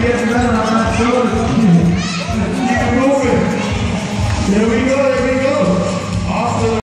get better. I'm not sure. Keep moving. Here we go.